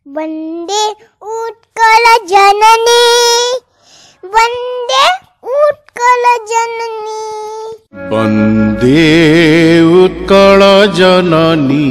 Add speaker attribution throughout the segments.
Speaker 1: वन्दे उत्कल जननी वन्दे उत्कल जननी
Speaker 2: वन्दे उत्कल जननी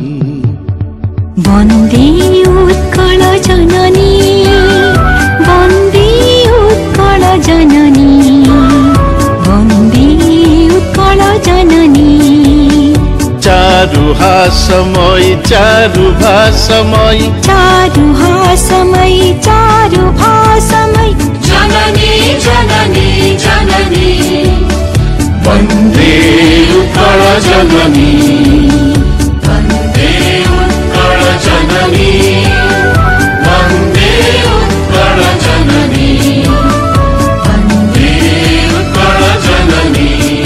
Speaker 3: वन्दे उत्कल जननी वन्दे उत्कल जननी वन्दे उत्कल जननी
Speaker 2: चारु हासमय चारु भासमय
Speaker 3: चारु हासमय चारु भासमय
Speaker 4: जननी जननी जननी
Speaker 2: वन्दे उत्कल जननी
Speaker 4: वन्दे उत्कल जननी वन्दे उत्कल जननी वन्दे उत्कल जननी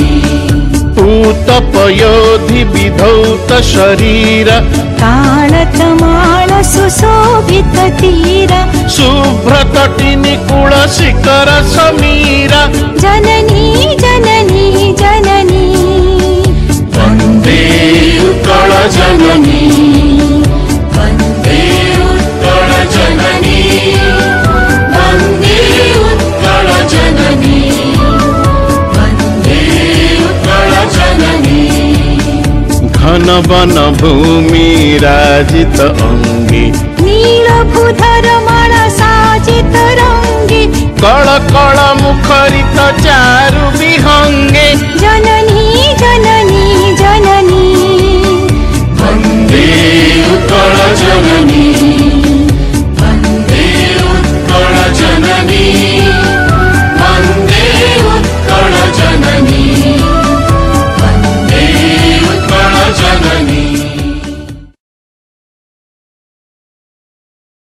Speaker 2: पूतपयोधि विधौत शरीर
Speaker 3: ताळतमाळ सुशोभित तीर
Speaker 2: शुभ्रतटिनि कुल शिखर समीर
Speaker 3: जननी जननी जननी
Speaker 2: वन्दे उत्कल जननी
Speaker 4: वन्दे उत्कल जननी वन्दे उत्कल जननी वन्दे उत्कल जननी
Speaker 2: घन वन भूमि राजित अंगी
Speaker 3: नीलभूधर माला साजित रंगी
Speaker 2: कळ कळ मुखरित चारु विहंगी